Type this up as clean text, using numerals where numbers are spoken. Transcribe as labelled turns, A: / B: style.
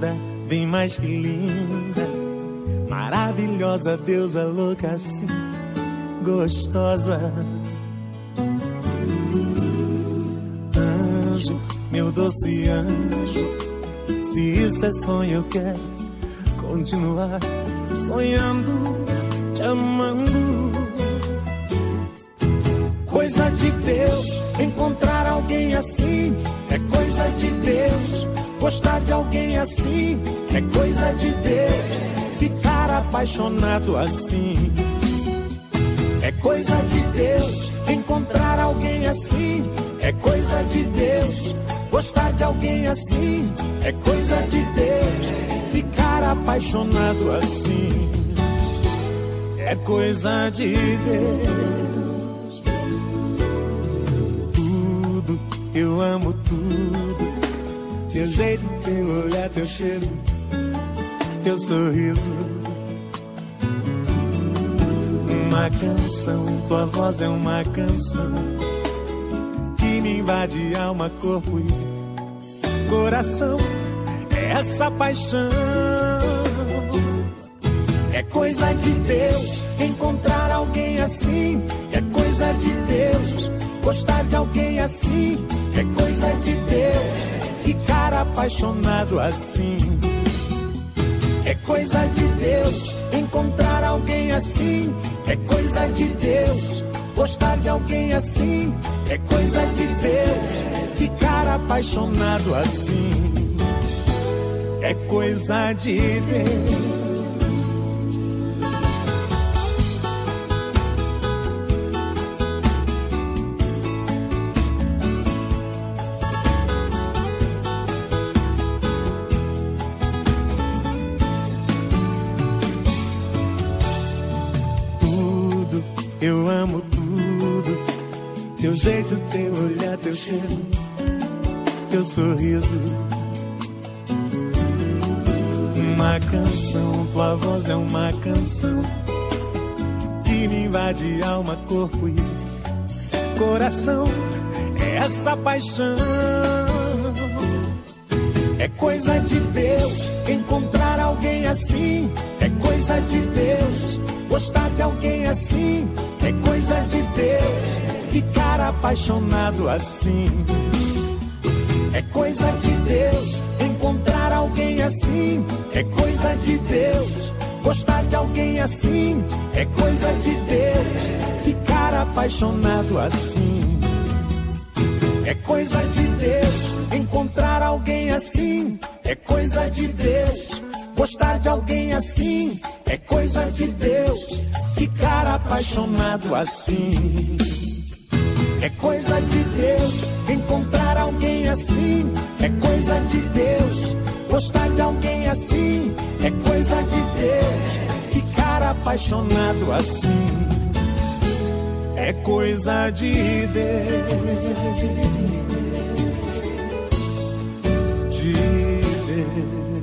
A: linda, bem mais que linda, maravilhosa, deusa louca assim, gostosa. Anjo, meu doce anjo, se isso é sonho eu quero continuar sonhando, te amando. Coisa de Deus, encontrar alguém assim, é coisa de Deus. Gostar de alguém assim, é coisa de Deus. Ficar apaixonado assim, é coisa de Deus. Encontrar alguém assim, é coisa de Deus. Gostar de alguém assim, é coisa de Deus. Ficar apaixonado assim, é coisa de Deus. Tudo, eu amo tudo. Teu jeito, teu olhar, teu cheiro, teu sorriso. Uma canção, tua voz é uma canção que me invade alma, corpo e coração. É essa paixão, é coisa de Deus. Encontrar alguém assim, é coisa de Deus. Gostar de alguém assim, é coisa de Deus. Ficar apaixonado assim, é coisa de Deus. Encontrar alguém assim, é coisa de Deus. Gostar de alguém assim, é coisa de Deus. Ficar apaixonado assim, é coisa de Deus. Eu amo tudo, teu jeito, teu olhar, teu cheiro, teu sorriso. Uma canção, tua voz é uma canção que me invade alma, corpo e coração. É essa paixão, é coisa de Deus. Encontrar alguém assim, é coisa de Deus. Gostar de alguém assim, é coisa de Deus. Ficar apaixonado assim, é coisa de Deus. Encontrar alguém assim, é coisa de Deus. Gostar de alguém assim, é coisa de Deus. Ficar apaixonado assim, é coisa de Deus. Encontrar alguém assim, é coisa de Deus. Gostar de alguém assim, é coisa de Deus. Ficar apaixonado assim, é coisa de Deus. Encontrar alguém assim, é coisa de Deus. Gostar de alguém assim, é coisa de Deus. Ficar apaixonado assim, é coisa de Deus. De Deus.